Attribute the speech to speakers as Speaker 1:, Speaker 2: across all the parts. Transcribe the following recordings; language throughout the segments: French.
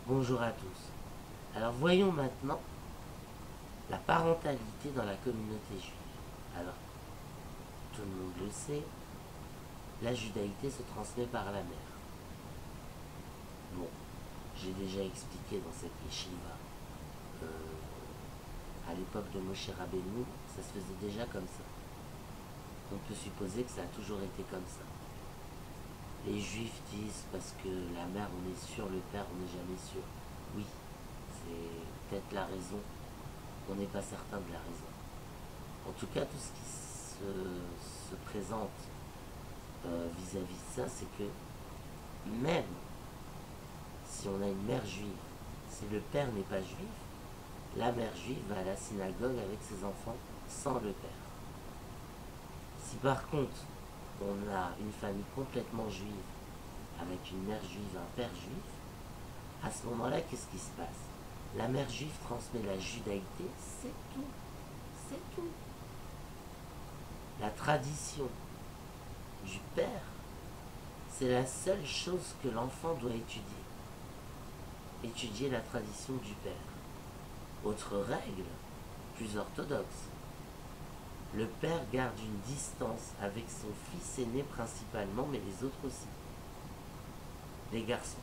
Speaker 1: Bonjour à tous. Alors voyons maintenant la parentalité dans la communauté juive. Alors, tout le monde le sait, la judaïté se transmet par la mère. Bon, j'ai déjà expliqué dans cette yeshiva, à l'époque de Moshe Rabbeinu, ça se faisait déjà comme ça. On peut supposer que ça a toujours été comme ça. Les juifs disent parce que la mère on est sûr, le père on n'est jamais sûr. Oui, c'est peut-être la raison. On n'est pas certain de la raison. En tout cas, tout ce qui se présente vis-à-vis de ça, c'est que même si on a une mère juive, si le père n'est pas juif, la mère juive va à la synagogue avec ses enfants sans le père. Si par contre, on a une famille complètement juive, avec une mère juive et un père juif, à ce moment-là, qu'est-ce qui se passe? La mère juive transmet la judaïté, c'est tout. C'est tout. La tradition du père, c'est la seule chose que l'enfant doit étudier. Étudier la tradition du père. Autre règle, plus orthodoxe. Le père garde une distance avec son fils aîné principalement, mais les autres aussi. Les garçons.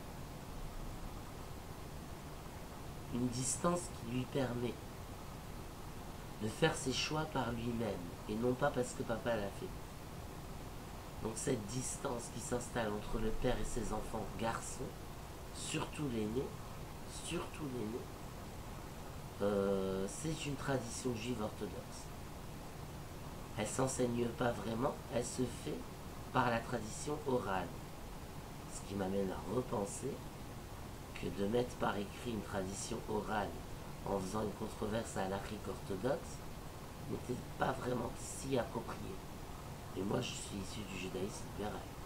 Speaker 1: Une distance qui lui permet de faire ses choix par lui-même et non pas parce que papa l'a fait. Donc cette distance qui s'installe entre le père et ses enfants garçons, surtout l'aîné, c'est une tradition juive orthodoxe. Elle s'enseigne pas vraiment, elle se fait par la tradition orale. Ce qui m'amène à repenser que de mettre par écrit une tradition orale en faisant une controverse à l'halachique orthodoxe n'était pas vraiment si approprié. Et moi je suis issu du judaïsme libéral.